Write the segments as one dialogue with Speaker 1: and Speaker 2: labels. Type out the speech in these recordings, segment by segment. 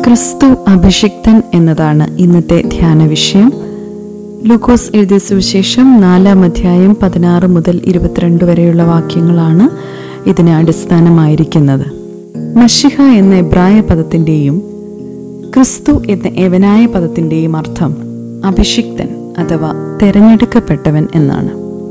Speaker 1: ക്രിസ്തു അഭിഷിക്തൻ എന്നതാണ് ഇന്നത്തെ ധ്യാന വിഷയം. ലൂക്കോസ് എഴുതിയ സുവിശേഷം 4-ാം അധ്യായം 16 മുതൽ 22 വരെയുള്ള വാക്യങ്ങളാണ് ഇതിന് അടിസ്ഥാനമായിരിക്കുന്നത്. മശിഹ എന്ന എബ്രായ പദത്തിൻ്റെയും ക്രിസ്തു എന്ന യവനായ പദത്തിൻ്റെയും അർത്ഥം അഭിഷിക്തൻ അഥവാ തെരഞ്ഞെടുക്കപ്പെട്ടവൻ എന്നാണ്.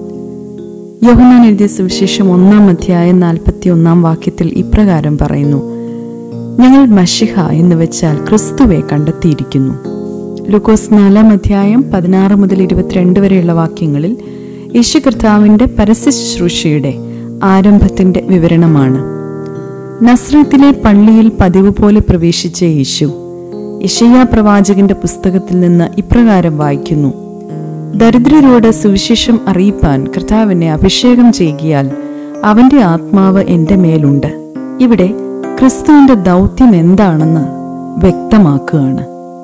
Speaker 1: യോഹന്നാൻ എഴുതിയ സുവിശേഷം 1-ാം അധ്യായം 41-ാം വാക്യത്തിൽ ഇപ്രകാരം പറയുന്നു: ഞങ്ങൾ മശിഹ എന്ന് വെച്ചാൽ ക്രിസ്തുവെ കണ്ടെത്തിയിരിക്കുന്നു. ലൂക്കോസ് 4-ാം അധ്യായം 16 മുതൽ 22 വരെയുള്ള വാക്യങ്ങളിൽ യേശു കർത്താവിൻ്റെ പരസ്യ ശുശ്രൂഷയുടെ ആരംഭത്തിൻ്റെ വിവരണമാണ്. നസ്രത്തിലെ പള്ളിയിൽ പതിവ് പോലെ പ്രവേശിച്ച യേശു യെശയ്യാ പ്രവാചകന്റെ പുസ്തകത്തിൽ നിന്ന് ഇപ്രകാരം വായിക്കുന്നു: ദരിദ്രരോട് സുവിശേഷം അറിയിപ്പാൻ കർത്താവിനെ അഭിഷേകം ചെയ്യുകയാൽ അവന്റെ ആത്മാവ് എൻ്റെ മേലുണ്ട്. ഇവിടെ ക്രിസ്തുവിന്റെ ദൗത്യം എന്താണെന്ന് വ്യക്തമാക്കുകയാണ്.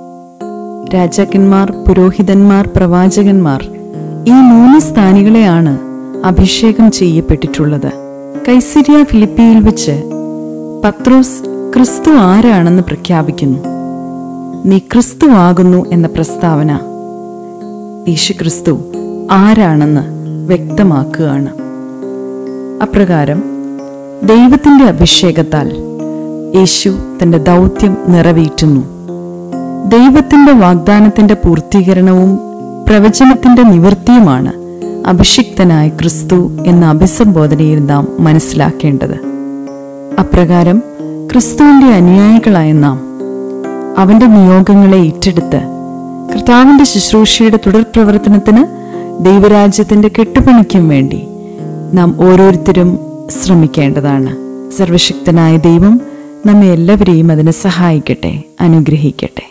Speaker 1: രാജാക്കന്മാർ, പുരോഹിതന്മാർ, പ്രവാചകന്മാർ, ഈ 3 സ്ഥാനികളെയാണ് അഭിഷേകം ചെയ്യപ്പെട്ടിട്ടുള്ളത്. കൈസരിയ ഫിലിപ്പിയിൽ വെച്ച് പത്രോസ് ക്രിസ്തു ആരാണെന്ന് പ്രഖ്യാപിക്കുന്നു. നീ ക്രിസ്തു ആകുന്നു എന്ന പ്രസ്താവന യേശു ക്രിസ്തു ആരാണെന്ന് വ്യക്തമാക്കുകയാണ്. അപ്രകാരം ദൈവത്തിന്റെ അഭിഷേകത്താൽ യേശു തന്റെ ദൗത്യം നിറവേറ്റുന്നു. ദൈവത്തിന്റെ വാഗ്ദാനത്തിന്റെ പൂർത്തീകരണവും പ്രവചനത്തിന്റെ നിവൃത്തിയുമാണ് അഭിഷിക്തനായ ക്രിസ്തു എന്ന അഭിസംബോധനയിൽ നാം മനസ്സിലാക്കേണ്ടത്. അപ്രകാരം ക്രിസ്തുവിന്റെ അനുയായികളായ നാം അവന്റെ നിയോഗങ്ങളെ ഏറ്റെടുത്ത് കർത്താവിന്റെ ശുശ്രൂഷയുടെ തുടർ പ്രവർത്തനത്തിന്, ദൈവരാജ്യത്തിന്റെ കെട്ടുപണിക്കും വേണ്ടി നാം ഓരോരുത്തരും ശ്രമിക്കേണ്ടതാണ്. സർവശക്തനായ ദൈവം നമ്മെ എല്ലാവരെയും അതിന് സഹായിക്കട്ടെ, അനുഗ്രഹിക്കട്ടെ.